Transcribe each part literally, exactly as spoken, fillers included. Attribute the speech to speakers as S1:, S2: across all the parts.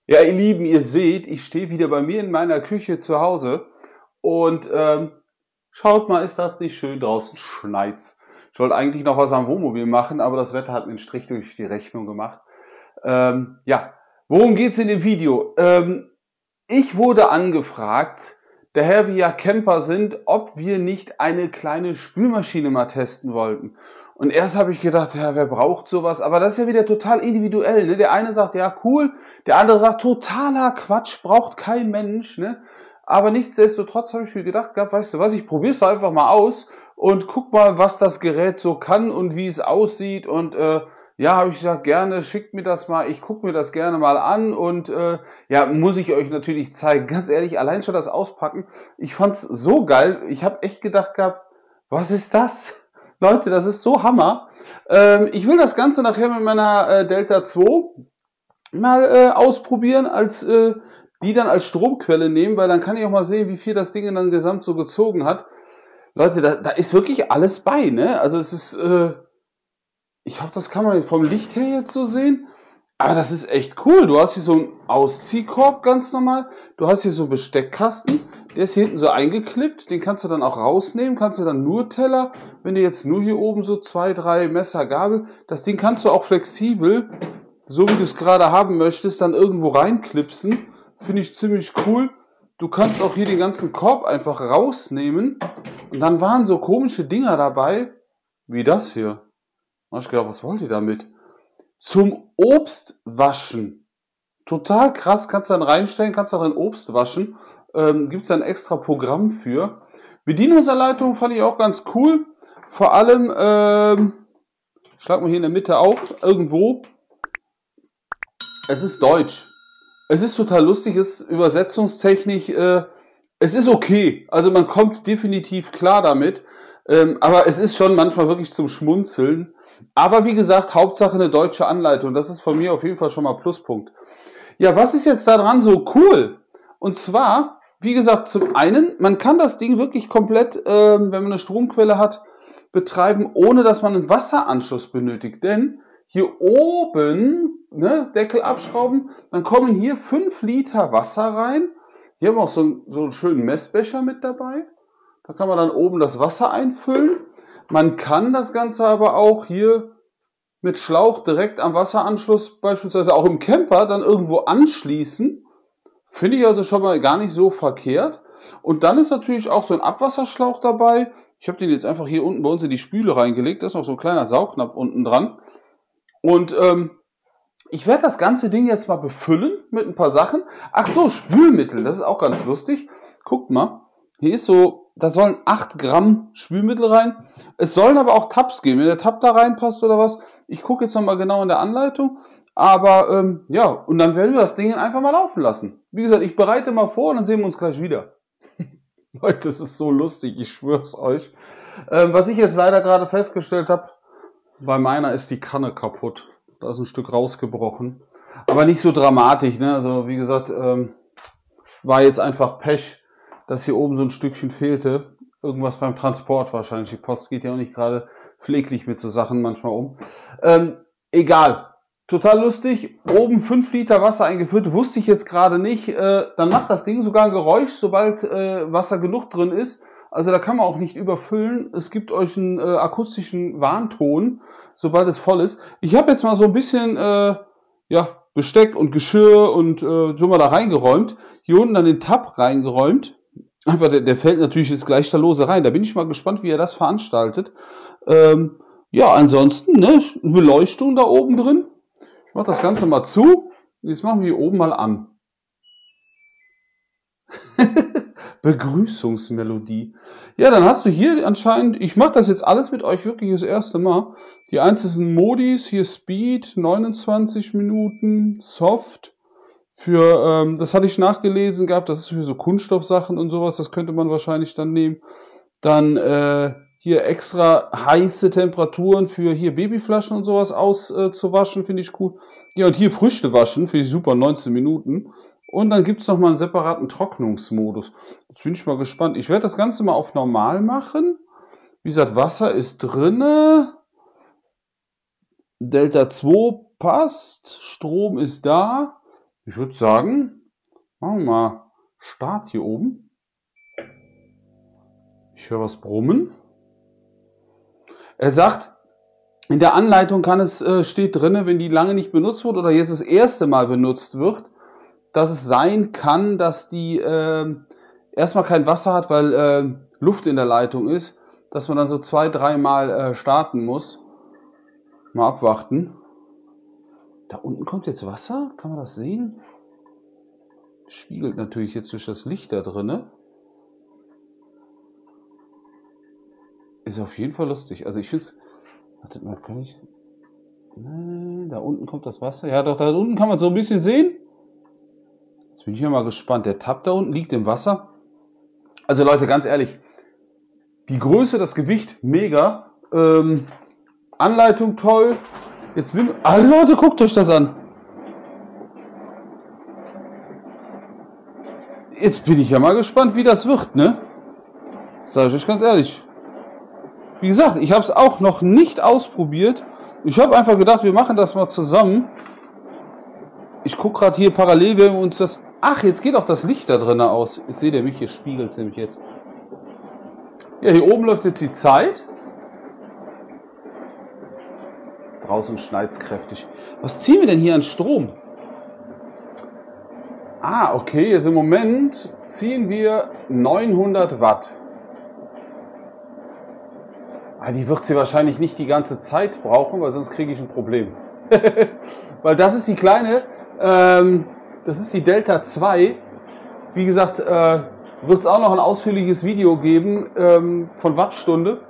S1: Ja, ihr Lieben, ihr seht, ich stehe wieder bei mir in meiner Küche zu Hause und ähm, schaut mal, ist das nicht schön, draußen schneit's. Ich wollte eigentlich noch was am Wohnmobil machen, aber das Wetter hat mir einen Strich durch die Rechnung gemacht. Ähm, ja, worum geht's in dem Video? Ähm, ich wurde angefragt, daher wir ja Camper sind, ob wir nicht eine kleine Spülmaschine mal testen wollten. Und erst habe ich gedacht, ja, wer braucht sowas? Aber das ist ja wieder total individuell. Ne? Der eine sagt, ja, cool. Der andere sagt, totaler Quatsch, braucht kein Mensch. Ne? Aber nichtsdestotrotz habe ich mir gedacht, gehabt, weißt du was, ich probiere es doch einfach mal aus und guck mal, was das Gerät so kann und wie es aussieht. Und äh, ja, habe ich gesagt, gerne, schickt mir das mal. Ich gucke mir das gerne mal an. Und äh, ja, muss ich euch natürlich zeigen. Ganz ehrlich, allein schon das Auspacken. Ich fand's so geil. Ich habe echt gedacht gehabt, was ist das? Leute, das ist so Hammer. Ähm, ich will das Ganze nachher mit meiner äh, Delta zwei mal äh, ausprobieren, als äh, die dann als Stromquelle nehmen, weil dann kann ich auch mal sehen, wie viel das Ding dann gesamt so gezogen hat. Leute, da, da ist wirklich alles bei, ne? Also es ist, äh, ich hoffe, das kann man vom Licht her jetzt so sehen. Aber das ist echt cool. Du hast hier so einen Ausziehkorb ganz normal. Du hast hier so einen Besteckkasten. Der ist hier hinten so eingeklippt. Den kannst du dann auch rausnehmen. Kannst du dann nur Teller. Wenn du jetzt nur hier oben so zwei, drei Messer, Gabel. Das Ding kannst du auch flexibel, so wie du es gerade haben möchtest, dann irgendwo reinklipsen. Finde ich ziemlich cool. Du kannst auch hier den ganzen Korb einfach rausnehmen. Und dann waren so komische Dinger dabei, wie das hier. Da hab ich gedacht, was wollt ihr damit? Zum Obstwaschen. Total krass, kannst du dann reinstellen, kannst auch ein Obst waschen. Ähm, Gibt es ein extra Programm für. Bedienungsanleitung fand ich auch ganz cool. Vor allem, ähm, schlag mal hier in der Mitte auf, irgendwo. Es ist Deutsch. Es ist total lustig, es ist übersetzungstechnisch, äh, es ist okay. Also man kommt definitiv klar damit. Ähm, aber es ist schon manchmal wirklich zum Schmunzeln. Aber wie gesagt, Hauptsache eine deutsche Anleitung. Das ist von mir auf jeden Fall schon mal Pluspunkt. Ja, was ist jetzt daran so cool? Und zwar, wie gesagt, zum einen, man kann das Ding wirklich komplett, ähm, wenn man eine Stromquelle hat, betreiben, ohne dass man einen Wasseranschluss benötigt. Denn hier oben, ne, Deckel abschrauben, dann kommen hier fünf Liter Wasser rein. Hier haben wir auch so einen, so einen schönen Messbecher mit dabei. Da kann man dann oben das Wasser einfüllen. Man kann das Ganze aber auch hier mit Schlauch direkt am Wasseranschluss, beispielsweise auch im Camper, dann irgendwo anschließen. Finde ich also schon mal gar nicht so verkehrt. Und dann ist natürlich auch so ein Abwasserschlauch dabei. Ich habe den jetzt einfach hier unten bei uns in die Spüle reingelegt. Da ist noch so ein kleiner Saugnapf unten dran. Und ähm, ich werde das ganze Ding jetzt mal befüllen mit ein paar Sachen. Ach so, Spülmittel, das ist auch ganz lustig. Guckt mal, hier ist so, da sollen acht Gramm Spülmittel rein. Es sollen aber auch Tabs geben, wenn der Tab da reinpasst oder was. Ich gucke jetzt nochmal genau in der Anleitung. Aber ähm, ja, und dann werden wir das Ding einfach mal laufen lassen. Wie gesagt, ich bereite mal vor und dann sehen wir uns gleich wieder. Leute, das ist so lustig, ich schwör's euch. Ähm, was ich jetzt leider gerade festgestellt habe, bei meiner ist die Kanne kaputt. Da ist ein Stück rausgebrochen. Aber nicht so dramatisch, ne? Also wie gesagt, ähm, war jetzt einfach Pech, dass hier oben so ein Stückchen fehlte. Irgendwas beim Transport wahrscheinlich. Die Post geht ja auch nicht gerade pfleglich mit so Sachen manchmal um. Ähm, egal. Total lustig. Oben fünf Liter Wasser eingefüllt. Wusste ich jetzt gerade nicht. Äh, dann macht das Ding sogar ein Geräusch, sobald äh, Wasser genug drin ist. Also da kann man auch nicht überfüllen. Es gibt euch einen äh, akustischen Warnton, sobald es voll ist. Ich habe jetzt mal so ein bisschen äh, ja, Besteck und Geschirr und äh, so mal da reingeräumt. Hier unten dann den Tab reingeräumt. Einfach, der, der fällt natürlich jetzt gleich da lose rein. Da bin ich mal gespannt, wie er das veranstaltet. Ähm, ja, ansonsten, ne, Beleuchtung da oben drin. Ich mache das Ganze mal zu. Jetzt machen wir hier oben mal an. Begrüßungsmelodie. Ja, dann hast du hier anscheinend, ich mache das jetzt alles mit euch wirklich das erste Mal. Die einzelnen Modis, hier Speed, neunundzwanzig Minuten, Soft. Für, ähm, das hatte ich nachgelesen gehabt, das ist für so Kunststoffsachen und sowas, das könnte man wahrscheinlich dann nehmen. Dann äh, hier extra heiße Temperaturen für hier Babyflaschen und sowas auszuwaschen, äh, finde ich cool. Ja, und hier Früchte waschen, finde ich super, neunzehn Minuten. Und dann gibt es nochmal einen separaten Trocknungsmodus. Jetzt bin ich mal gespannt. Ich werde das Ganze mal auf normal machen. Wie gesagt, Wasser ist drinne. Delta zwei passt. Strom ist da. Ich würde sagen, machen wir mal Start hier oben. Ich höre was brummen. Er sagt, in der Anleitung kann es, äh, steht drin, wenn die lange nicht benutzt wird oder jetzt das erste Mal benutzt wird, dass es sein kann, dass die äh, erstmal kein Wasser hat, weil äh, Luft in der Leitung ist, dass man dann so zwei, dreimal äh, starten muss. Mal abwarten. Da unten kommt jetzt Wasser, kann man das sehen? Spiegelt natürlich jetzt durch das Licht da drin. Ist auf jeden Fall lustig. Also ich finde es... Wartet mal, kann ich... Nee, da unten kommt das Wasser. Ja doch, da unten kann man so ein bisschen sehen. Jetzt bin ich ja mal gespannt. Der Tab da unten liegt im Wasser. Also Leute, ganz ehrlich. Die Größe, das Gewicht, mega. Ähm, Anleitung toll. Jetzt bin... Alle Leute, guckt euch das an. Jetzt bin ich ja mal gespannt, wie das wird, ne? Sag ich euch ganz ehrlich. Wie gesagt, ich habe es auch noch nicht ausprobiert. Ich habe einfach gedacht, wir machen das mal zusammen. Ich gucke gerade hier parallel, wenn wir uns das... Ach, jetzt geht auch das Licht da drin aus. Jetzt seht ihr mich, hier spiegelt es nämlich jetzt. Ja, hier oben läuft jetzt die Zeit. Draußen schneit es kräftig. Was ziehen wir denn hier an Strom? Ah, okay, jetzt im Moment ziehen wir neunhundert Watt. Ah, die wird sie wahrscheinlich nicht die ganze Zeit brauchen, weil sonst kriege ich ein Problem. Weil das ist die kleine, ähm, das ist die Delta zwei. Wie gesagt, äh, wird es auch noch ein ausführliches Video geben ähm, von Wattstunde.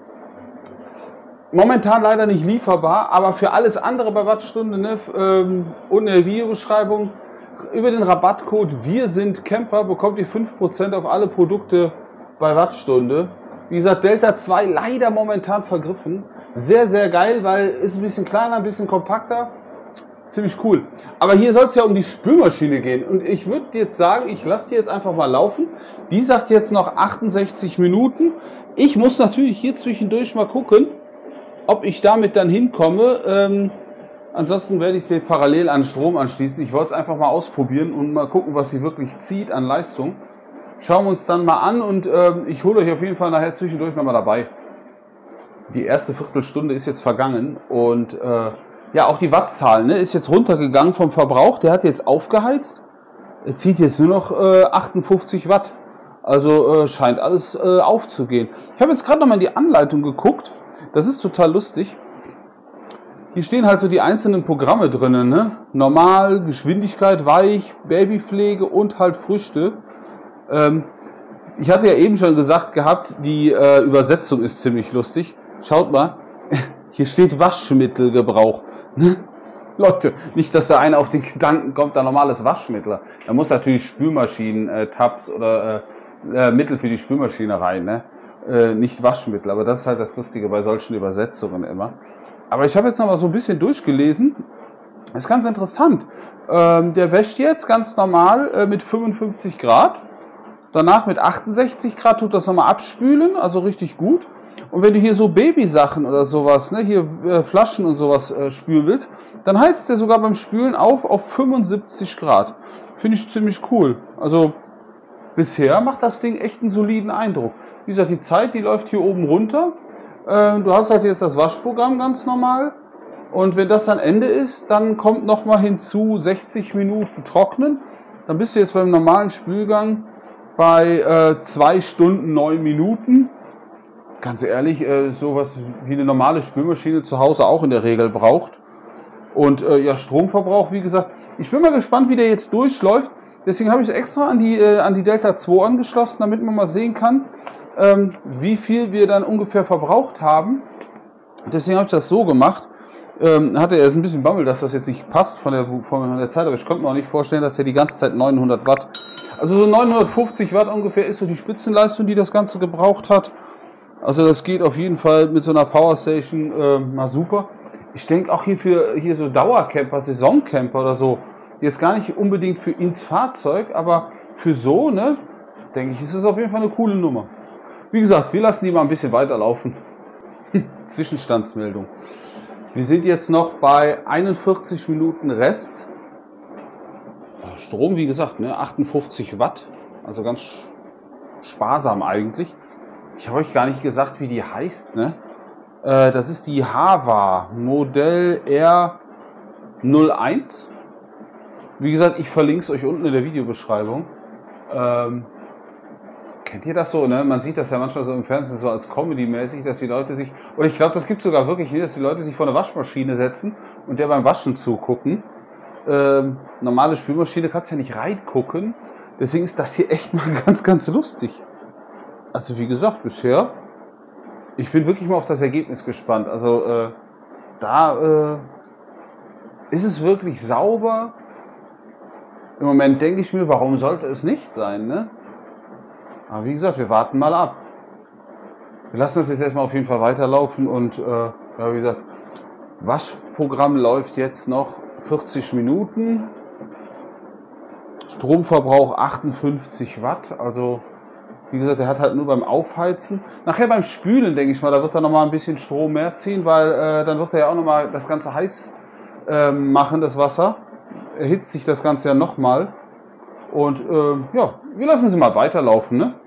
S1: Momentan leider nicht lieferbar, aber für alles andere bei Wattstunde, ne, ähm, und in der Videobeschreibung, über den Rabattcode Wir sind Camper bekommt ihr fünf Prozent auf alle Produkte bei Wattstunde. Wie gesagt, Delta zwei leider momentan vergriffen. Sehr, sehr geil, weil ist ein bisschen kleiner, ein bisschen kompakter. Ziemlich cool. Aber hier soll es ja um die Spülmaschine gehen. Und ich würde jetzt sagen, ich lasse die jetzt einfach mal laufen. Die sagt jetzt noch achtundsechzig Minuten. Ich muss natürlich hier zwischendurch mal gucken, ob ich damit dann hinkomme. Ähm, ansonsten werde ich sie parallel an Strom anschließen. Ich wollte es einfach mal ausprobieren und mal gucken, was sie wirklich zieht an Leistung. Schauen wir uns dann mal an und ähm, ich hole euch auf jeden Fall nachher zwischendurch nochmal dabei. Die erste Viertelstunde ist jetzt vergangen und äh, ja, auch die Wattzahl, ne, ist jetzt runtergegangen vom Verbrauch. Der hat jetzt aufgeheizt. Er zieht jetzt nur noch äh, achtundfünfzig Watt. Also äh, scheint alles äh, aufzugehen. Ich habe jetzt gerade nochmal in die Anleitung geguckt. Das ist total lustig. Hier stehen halt so die einzelnen Programme drinnen, ne? Normal, Geschwindigkeit, Weich, Babypflege und halt Früchte. Ähm, ich hatte ja eben schon gesagt gehabt, die äh, Übersetzung ist ziemlich lustig. Schaut mal, hier steht Waschmittelgebrauch. Leute, nicht, dass da einer auf den Gedanken kommt, da normales Waschmittel. Da muss natürlich Spülmaschinen, äh, Tabs oder äh, äh, Mittel für die Spülmaschine rein, ne? Äh, nicht Waschmittel, aber das ist halt das Lustige bei solchen Übersetzungen immer. Aber ich habe jetzt noch mal so ein bisschen durchgelesen. Das ist ganz interessant. Ähm, der wäscht jetzt ganz normal äh, mit fünfundfünfzig Grad. Danach mit achtundsechzig Grad tut das nochmal abspülen, also richtig gut. Und wenn du hier so Babysachen oder sowas, ne, hier äh, Flaschen und sowas äh, spülen willst, dann heizt der sogar beim Spülen auf auf fünfundsiebzig Grad. Finde ich ziemlich cool. Also bisher macht das Ding echt einen soliden Eindruck. Wie gesagt, die Zeit, die läuft hier oben runter. Äh, du hast halt jetzt das Waschprogramm ganz normal. Und wenn das dann Ende ist, dann kommt nochmal hinzu sechzig Minuten trocknen. Dann bist du jetzt beim normalen Spülgang bei äh, zwei Stunden, neun Minuten. Ganz ehrlich, äh, sowas wie eine normale Spülmaschine zu Hause auch in der Regel braucht. Und äh, ja, Stromverbrauch, wie gesagt, ich bin mal gespannt, wie der jetzt durchläuft. Deswegen habe ich es extra an die, äh, an die Delta zwei angeschlossen, damit man mal sehen kann, ähm, wie viel wir dann ungefähr verbraucht haben. Deswegen habe ich das so gemacht. Ähm, hatte er ein bisschen Bammel, dass das jetzt nicht passt von der, von der Zeit, aber ich konnte mir auch nicht vorstellen, dass er die ganze Zeit neunhundert Watt, also so neunhundertfünfzig Watt ungefähr ist so die Spitzenleistung, die das Ganze gebraucht hat. Also das geht auf jeden Fall mit so einer Powerstation äh, mal super. Ich denke auch hier für hier so Dauercamper, Saisoncamper oder so, jetzt gar nicht unbedingt für ins Fahrzeug, aber für so, ne, denke ich, ist das auf jeden Fall eine coole Nummer. Wie gesagt, wir lassen die mal ein bisschen weiterlaufen. Zwischenstandsmeldung. Wir sind jetzt noch bei einundvierzig Minuten Rest. Oh, Strom, wie gesagt, ne, achtundfünfzig Watt, also ganz sparsam eigentlich. Ich habe euch gar nicht gesagt, wie die heißt, ne? Äh, das ist die Hava Modell R null eins. Wie gesagt, ich verlinke es euch unten in der Videobeschreibung. Ähm, kennt ihr das so, ne? Man sieht das ja manchmal so im Fernsehen so als Comedy-mäßig, dass die Leute sich, oder ich glaube, das gibt es sogar wirklich, dass die Leute sich vor eine Waschmaschine setzen und der beim Waschen zugucken. Ähm, normale Spülmaschine kannst du ja nicht reingucken. Deswegen ist das hier echt mal ganz, ganz lustig. Also wie gesagt, bisher, ich bin wirklich mal auf das Ergebnis gespannt. Also äh, da äh, ist es wirklich sauber. Im Moment denke ich mir, warum sollte es nicht sein, ne? Aber wie gesagt, wir warten mal ab. Wir lassen das jetzt erstmal auf jeden Fall weiterlaufen und äh, ja, wie gesagt, Waschprogramm läuft jetzt noch vierzig Minuten. Stromverbrauch achtundfünfzig Watt, also wie gesagt, der hat halt nur beim Aufheizen. Nachher beim Spülen, denke ich mal, da wird er nochmal ein bisschen Strom mehr ziehen, weil äh, dann wird er ja auch nochmal das Ganze heiß äh, machen, das Wasser. Erhitzt sich das Ganze ja nochmal. Und äh, ja, wir lassen sie mal weiterlaufen, ne?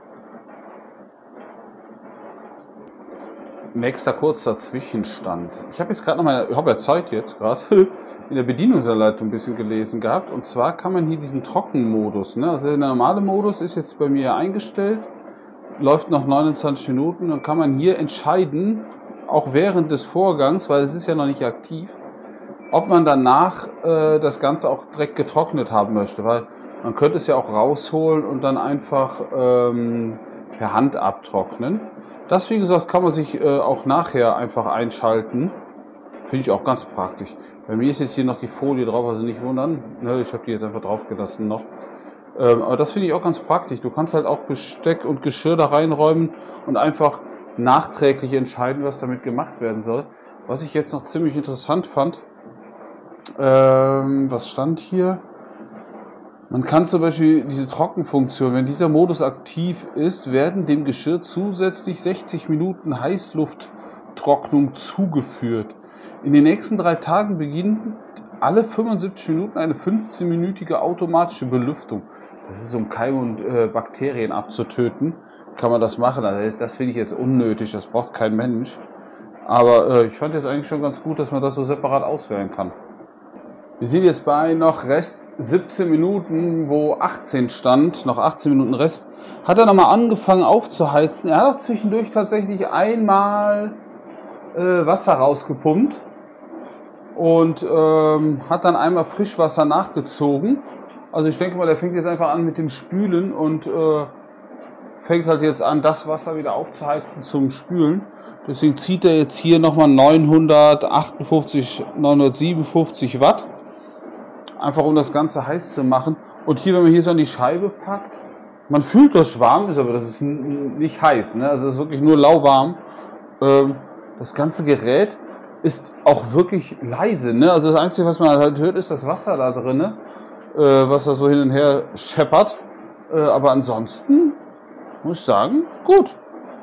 S1: Nächster kurzer Zwischenstand. Ich habe jetzt gerade noch mal, ich habe ja Zeit jetzt gerade, in der Bedienungsanleitung ein bisschen gelesen gehabt. Und zwar kann man hier diesen Trockenmodus, ne? Also der normale Modus ist jetzt bei mir eingestellt, läuft noch neunundzwanzig Minuten. Dann kann man hier entscheiden, auch während des Vorgangs, weil es ist ja noch nicht aktiv, ob man danach äh, das Ganze auch direkt getrocknet haben möchte. Weil man könnte es ja auch rausholen und dann einfach ähm, per Hand abtrocknen. Das, wie gesagt, kann man sich äh, auch nachher einfach einschalten. Finde ich auch ganz praktisch. Bei mir ist jetzt hier noch die Folie drauf, also nicht wundern. Ne, ich habe die jetzt einfach drauf gelassen noch. Ähm, aber das finde ich auch ganz praktisch. Du kannst halt auch Besteck und Geschirr da reinräumen und einfach nachträglich entscheiden, was damit gemacht werden soll. Was ich jetzt noch ziemlich interessant fand, ähm, was stand hier? Man kann zum Beispiel diese Trockenfunktion, wenn dieser Modus aktiv ist, werden dem Geschirr zusätzlich sechzig Minuten Heißlufttrocknung zugeführt. In den nächsten drei Tagen beginnt alle fünfundsiebzig Minuten eine fünfzehnminütige automatische Belüftung. Das ist, um Keime und äh, Bakterien abzutöten, kann man das machen. Also das finde ich jetzt unnötig, das braucht kein Mensch. Aber äh, ich fand jetzt eigentlich schon ganz gut, dass man das so separat auswählen kann. Wir sind jetzt bei noch Rest siebzehn Minuten, wo achtzehn stand, noch achtzehn Minuten Rest. Hat er nochmal angefangen aufzuheizen. Er hat auch zwischendurch tatsächlich einmal äh, Wasser rausgepumpt und ähm, hat dann einmal Frischwasser nachgezogen. Also ich denke mal, der fängt jetzt einfach an mit dem Spülen und äh, fängt halt jetzt an, das Wasser wieder aufzuheizen zum Spülen. Deswegen zieht er jetzt hier nochmal neunhundertachtundfünfzig, neunhundertsiebenundfünfzig Watt. Einfach um das Ganze heiß zu machen. Und hier, wenn man hier so an die Scheibe packt, man fühlt, dass es warm ist, aber das ist nicht heiß. Ne? Also es ist wirklich nur lauwarm. Ähm, das ganze Gerät ist auch wirklich leise. Ne? Also das Einzige, was man halt hört, ist das Wasser da drin, äh, was da so hin und her scheppert. Äh, aber ansonsten muss ich sagen, gut.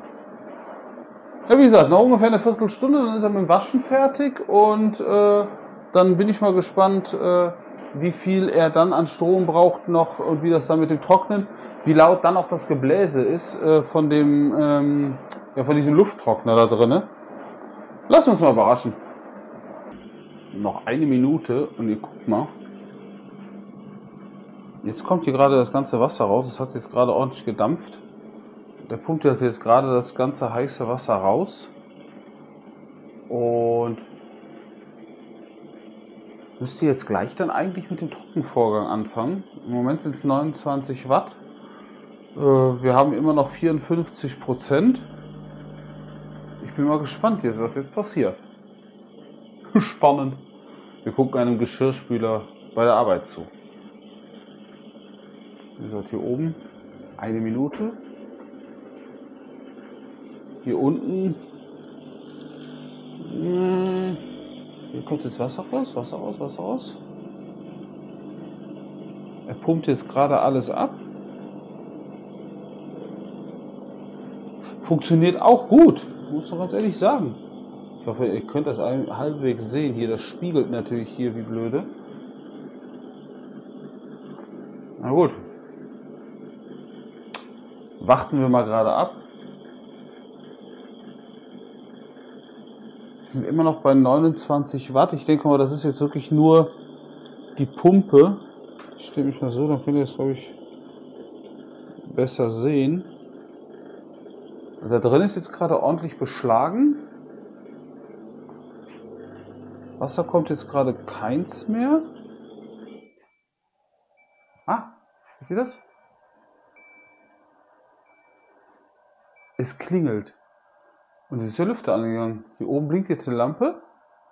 S1: Ja, wie gesagt, noch ungefähr eine Viertelstunde, dann ist er mit dem Waschen fertig und äh, dann bin ich mal gespannt, äh, wie viel er dann an Strom braucht noch und wie das dann mit dem Trocknen, wie laut dann auch das Gebläse ist äh, von dem, ähm, ja, von diesem Lufttrockner da drin. Lass uns mal überraschen. Noch eine Minute und ihr guckt mal. Jetzt kommt hier gerade das ganze Wasser raus. Es hat jetzt gerade ordentlich gedampft. Der pumpt jetzt gerade das ganze heiße Wasser raus. Und müsste jetzt gleich dann eigentlich mit dem Trockenvorgang anfangen. Im Moment sind es neunundzwanzig Watt. Wir haben immer noch vierundfünfzig Prozent. Ich bin mal gespannt jetzt, was jetzt passiert. Spannend. Wir gucken einem Geschirrspüler bei der Arbeit zu. Wie gesagt, hier oben eine Minute. Hier unten. Hier kommt jetzt Wasser raus, Wasser raus, Wasser raus. Er pumpt jetzt gerade alles ab. Funktioniert auch gut, muss man ganz ehrlich sagen. Ich hoffe, ihr könnt das halbwegs sehen. Hier, das spiegelt natürlich hier wie blöde. Na gut. Warten wir mal gerade ab. Wir sind immer noch bei neunundzwanzig Watt. Ich denke mal, das ist jetzt wirklich nur die Pumpe. Ich stelle mich mal so, dann könnt ihr es, glaube ich, besser sehen. Da drin ist jetzt gerade ordentlich beschlagen. Wasser kommt jetzt gerade keins mehr. Ah, wie das? Es klingelt. Und jetzt ist der Lüfter angegangen. Hier oben blinkt jetzt eine Lampe.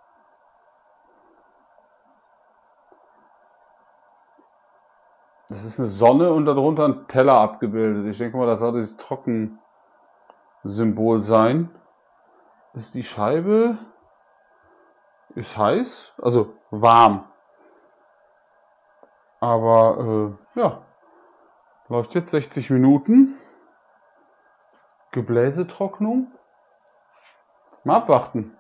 S1: Das ist eine Sonne und darunter ein Teller abgebildet. Ich denke mal, das soll dieses Trockensymbol sein. Ist die Scheibe... Ist heiß, also warm. Aber äh, ja, läuft jetzt sechzig Minuten. Gebläsetrocknung. Mal abwarten.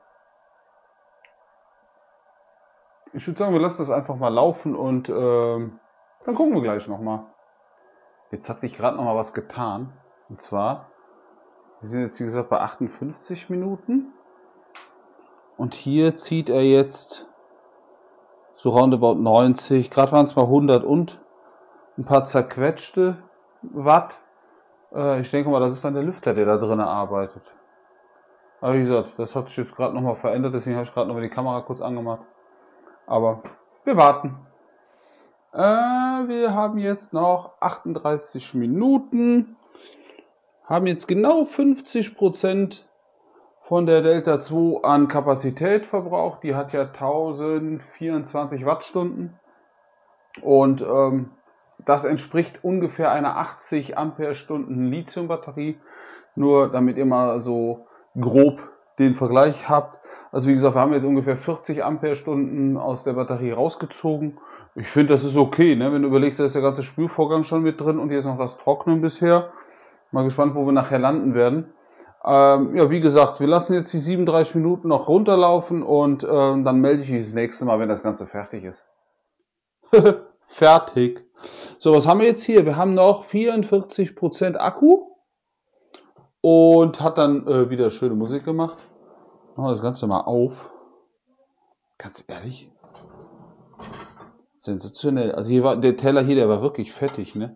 S1: Ich würde sagen, wir lassen das einfach mal laufen und äh, dann gucken wir gleich nochmal. Jetzt hat sich gerade nochmal was getan. Und zwar, wir sind jetzt wie gesagt bei achtundfünfzig Minuten. Und hier zieht er jetzt so roundabout neunzig, gerade waren es mal hundert und ein paar zerquetschte Watt. Äh, ich denke mal, das ist dann der Lüfter, der da drin arbeitet. Aber wie gesagt, das hat sich jetzt gerade nochmal verändert, deswegen habe ich gerade nochmal die Kamera kurz angemacht. Aber wir warten. Äh, wir haben jetzt noch achtunddreißig Minuten, haben jetzt genau fünfzig Prozent von der Delta zwei an Kapazität verbraucht. Die hat ja tausendvierundzwanzig Wattstunden und ähm, das entspricht ungefähr einer achtzig Ampere-Stunden Lithium-Batterie. Nur damit ihr mal so grob den Vergleich habt. Also wie gesagt, wir haben jetzt ungefähr vierzig Ampere-Stunden aus der Batterie rausgezogen. Ich finde, das ist okay, ne? Wenn du überlegst, da ist der ganze Spülvorgang schon mit drin und hier ist noch das Trocknen bisher. Mal gespannt, wo wir nachher landen werden. Ähm, ja, wie gesagt, wir lassen jetzt die siebenunddreißig Minuten noch runterlaufen und ähm, dann melde ich mich das nächste Mal, wenn das Ganze fertig ist. Fertig. So, was haben wir jetzt hier? Wir haben noch vierundvierzig Prozent Akku und hat dann äh, wieder schöne Musik gemacht. Machen wir das Ganze mal auf. Ganz ehrlich. Sensationell. Also hier war der Teller hier, der war wirklich fettig, ne?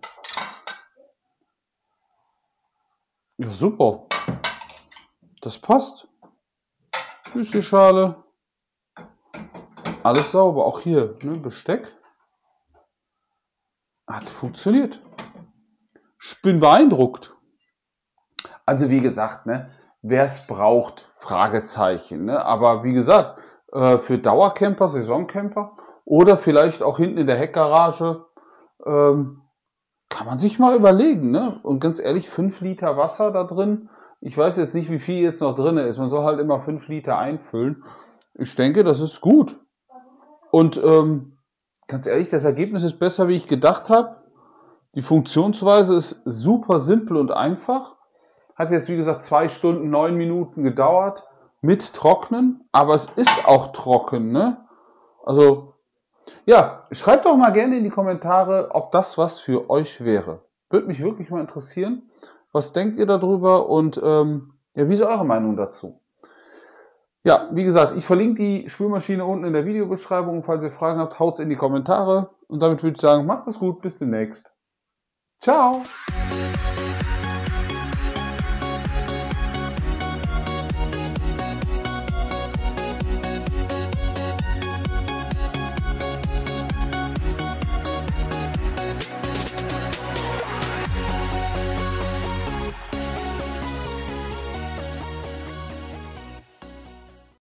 S1: Ja, super. Das passt. Müsli-Schale. Alles sauber. Auch hier, ne, Besteck. Hat funktioniert. Ich bin beeindruckt. Also wie gesagt, ne, wer es braucht, Fragezeichen. Ne? Aber wie gesagt, äh, für Dauercamper, Saisoncamper oder vielleicht auch hinten in der Heckgarage ähm, kann man sich mal überlegen. Ne? Und ganz ehrlich, fünf Liter Wasser da drin. Ich weiß jetzt nicht, wie viel jetzt noch drin ist. Man soll halt immer fünf Liter einfüllen. Ich denke, das ist gut. Und ähm, ganz ehrlich, das Ergebnis ist besser, wie ich gedacht habe. Die Funktionsweise ist super simpel und einfach. Hat jetzt, wie gesagt, zwei Stunden, neun Minuten gedauert mit Trocknen. Aber es ist auch trocken, ne? Also, ja, schreibt doch mal gerne in die Kommentare, ob das was für euch wäre. Würde mich wirklich mal interessieren. Was denkt ihr darüber und ähm, ja, wie ist eure Meinung dazu? Ja, wie gesagt, ich verlinke die Spülmaschine unten in der Videobeschreibung. Falls ihr Fragen habt, haut's in die Kommentare. Und damit würde ich sagen, macht es gut, bis demnächst. Ciao!